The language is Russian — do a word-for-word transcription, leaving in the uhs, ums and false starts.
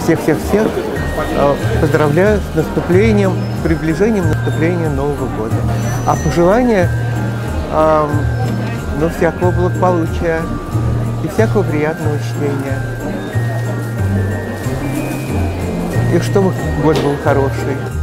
всех-всех-всех поздравляю с наступлением, с приближением наступления Нового года. А пожелания, э, ну, всякого благополучия и всякого приятного чтения. И чтобы год был хороший.